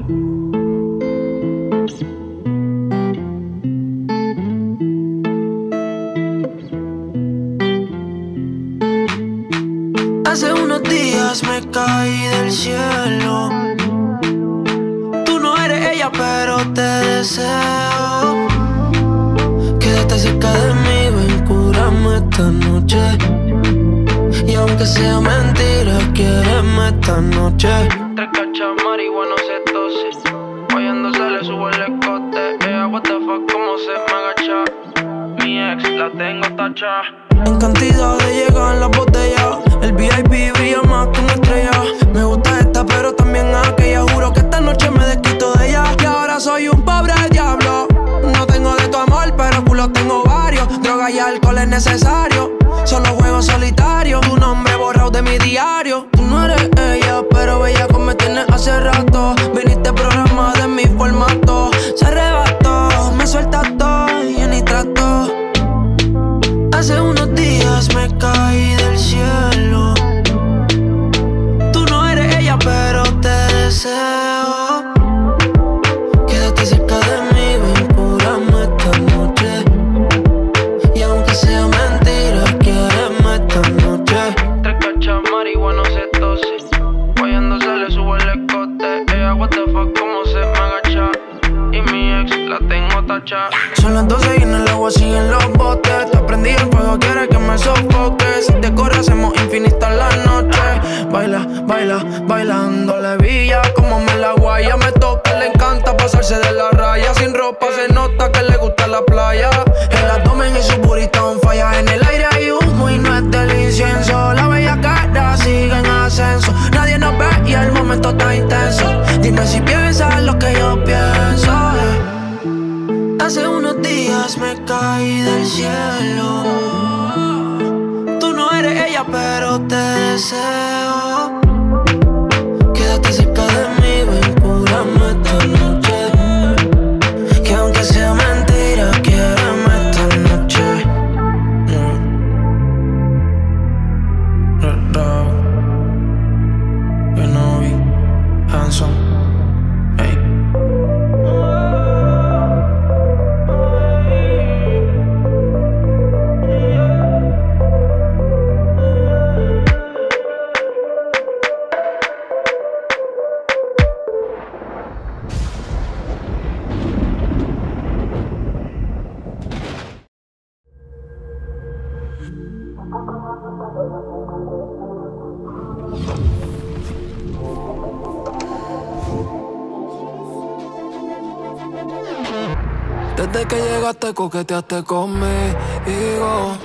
Hace unos días me caí del cielo. Tú no eres ella, pero te deseo. Quédate cerca de mí, ven, cúrame esta noche. Y aunque sea mentira, quiéreme esta noche. 3 cachas, marihuana, cetosis. Fallando se le sube el escote. Ella, what the fuck, cómo se me agacha. Mi ex, la tengo tacha. En cantidad de llegan las botellas. El VIP brilla más que una estrella. Me gusta esta, pero también aquella. Juro que esta noche me desquito de ella. Y ahora soy un pobre diablo. No tengo de tu amor, pero culo tengo varios. Droga y alcohol es necesario. Solo juego solitario. Tu nombre borrado de mi diario. Tú no eres ella, pero bella como me tienes hace rato. Viniste programada en mi formato. Se arrebató, me suelta todo y yo ni trato. Hace unos días me caí del cielo. Tú no eres ella, pero te deseo. Quédate cerca de mí, ven, cúrame esta noche. Y aunque sea mentira, quiéreme esta noche. 3 cachas, marihuana, cetosis. Fallando se le sube el escote. Ella, what the fuck, cómo se me agacha. Y mi ex, la tengo tacha. Son las 12 y en el agua siguen los botes. Te prendí el fuego, quieres que me sofoque. Si te corre hacemos infinita la noche. Baila, baila, bailando la villa. Como me la guaya, me toca, le encanta pasarse de la raya. Sin ropa se nota que le gusta la playa. El abdomen y su burrito on falla. En el aire hay humo y no es del incienso. La bella cara sigue en ascenso. Nadie nos ve y el momento está intenso. Dime si piensas lo que yo pienso. Hace unos días me caí del cielo. Tú no eres ella, pero te deseo. Quédate cerca de mí, ven, cúrame esta noche. Que aunque sea mentira, quiéreme esta noche. You know we handsome. Desde que llegaste coqueteaste conmigo.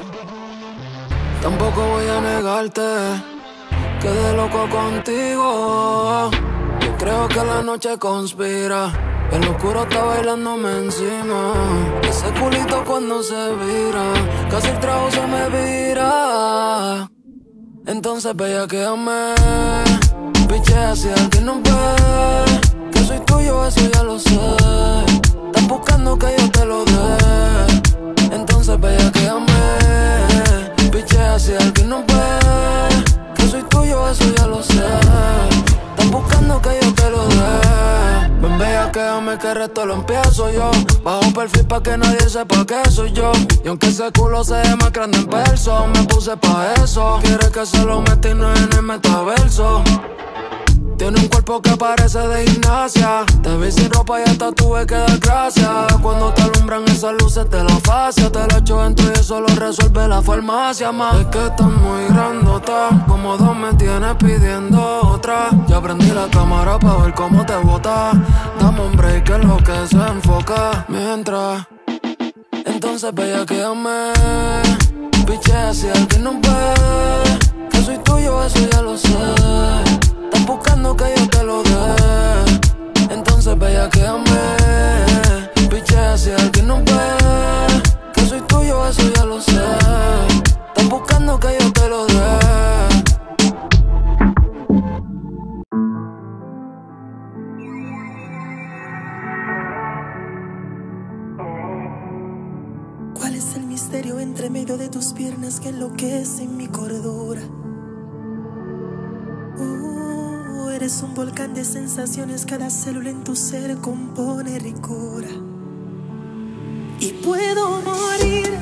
Tampoco voy a negarte, quedé loco contigo. Yo creo que la noche conspira. El oscuro está bailándome encima. Ese culito cuando se vira, casi el trago se me vira. Entonces bellaquéame, pichea si alguien nos ve. Que soy tuyo, eso ya lo sé. Estás buscando que yo te lo dé. Entonces bellaquéame, pichea si alguien nos ve. Que soy tuyo, eso ya lo sé. Estás buscando que yo te lo dé. Ven, bellaquéame que el resto lo empiezo yo. Bajo perfil pa' que nadie sepa que soy yo. Y aunque ese culo se ve más grande en verso, me puse pa' eso. Quiere que se lo meta y no en el metaverso. Tiene un cuerpo que parece de gimnasia. Te vi sin ropa y hasta tuve que dar gracias. Cuando te alumbran esas luces de la fascia, te lo echo dentro y eso lo resuelve la farmacia, ma. Es que estás muy grandota, como dos me tienes pidiendo otra. Ya prendí la cámara pa' ver cómo te botas. Dame un break que es lo que se enfoca. Mientras, entonces bellaquéame, pichea si alguien nos ve. Que soy tuyo, eso ya lo sé. Estás buscando que yo te lo dé. Entonces bellaquéame, pichea si alguien nos ve. Que soy tuyo, eso ya lo sé. Estás buscando que yo te lo dé. ¿Cuál es el misterio entre medio de tus piernas que enloquece mi cordura? eres un volcán de sensaciones, cada célula en tu ser compone ricura. Y puedo morir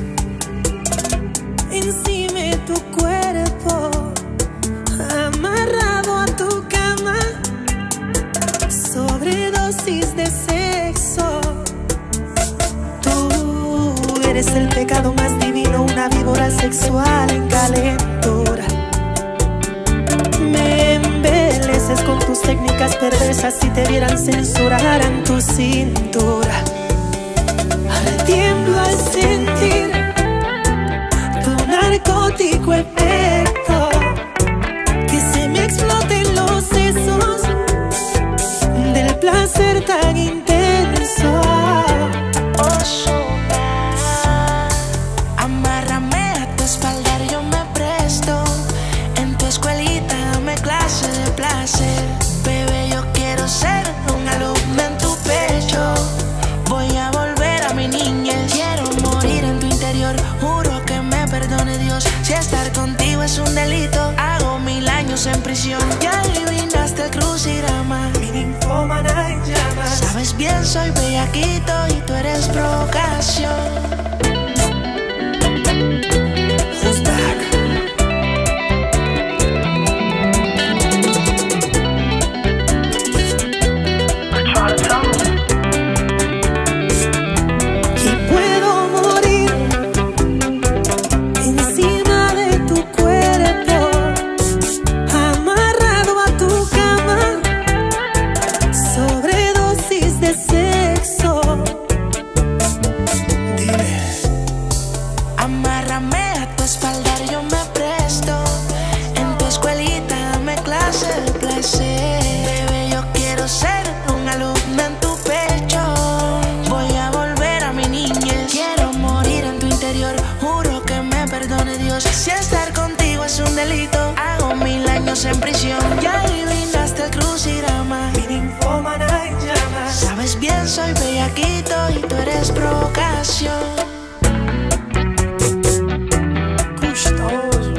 encima de tu cuerpo, amarrado a tu cama, sobredosis de sexo. Tú eres el pecado más divino, una víbora sexual en calentura. Me embeleces con tus técnicas perversas, si te vieran censuraran tu cintura. Tiemblo al sentir tu narcótico efecto, que se me exploten los sesos del placer tan intenso. Amárrame a tu espalda, yo me presto. En tu escuelita dame clase de placer. Bebé, yo quiero ser un alumno en tu pecho. Voy a volver a mi niñez. Quiero morir en tu interior, juro que me perdone Dios. Si estar contigo es un delito, hago 1000 años en prisión. Ya adivinaste el crucigrama, Mi ninfómana en llamas. sabes bien, soy bellaquito y tú eres provocación. Who's back? Y puedo morir encima de tu cuerpo, amarrado a tu cama, sobredosis de sexo. Dime. Amárrame a tu espalda, yo me presto. En tu escuelita dame clase de placer. Bebé, yo quiero ser un alumno en tu pecho. Voy a volver a mi niñez. Quiero morir en tu interior, juro que me perdone Dios. Si estar contigo es un delito, hago 1000 años en prisión. Ya adivinaste el crucigrama, Mi ninfómana en llamas. sabes bien, soy bellaquito y tú eres provocación. Gustoso.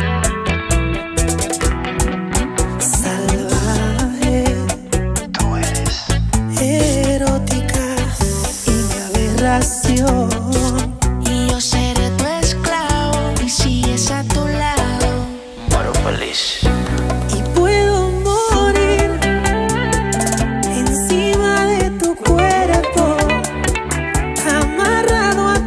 Salvaje, Tú eres erótica y mi aberración. y yo seré tu esclavo y sigues a tu lado. Moro feliz. Y puedo morir encima de tu cuerpo, amarrado a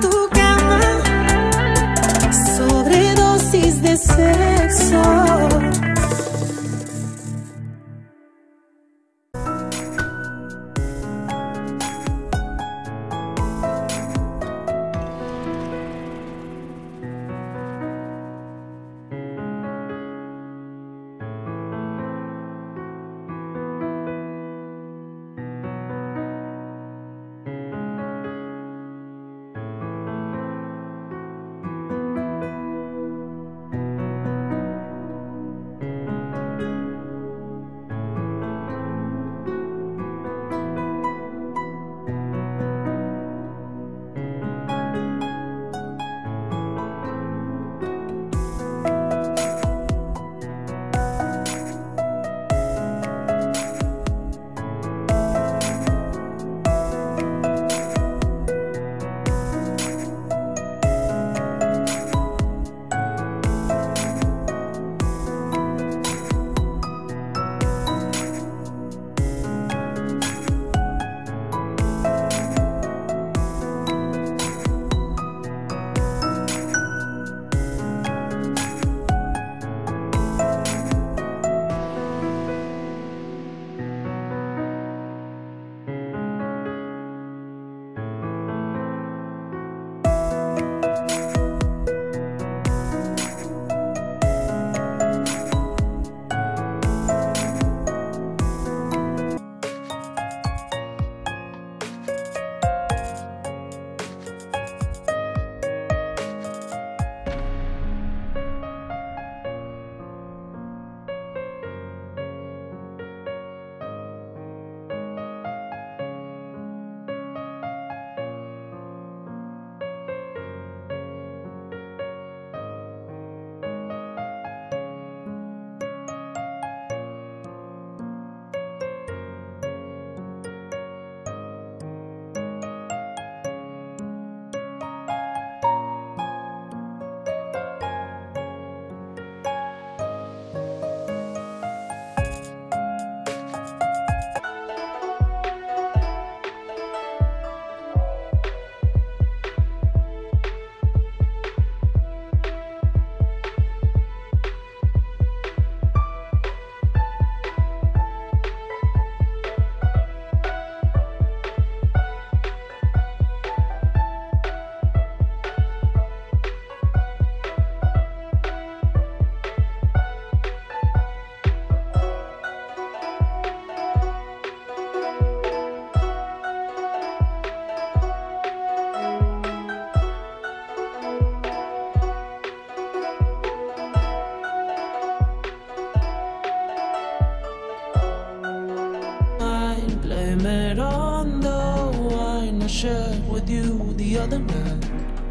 met on the wine I shared with you the other night.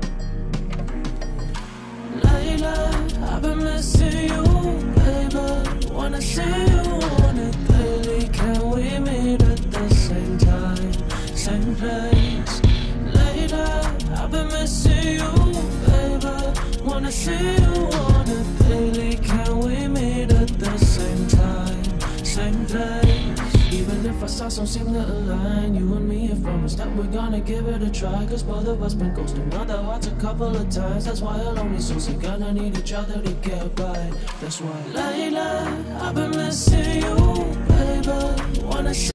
Layla, I've been missing you, baby. Wanna see you on it daily. Can we meet at the same time, same place? Layla, I've been missing you, baby. Wanna see you on it daily. Can we meet at the same time, same place? Even if our stars don't seem to align, you and me have promised that we're gonna give it a try. Cause both of us been ghosting other hearts a couple of times. That's why our lonely souls are gonna need each other to get by. That's why, Layla, I've been missing you, baby. Wanna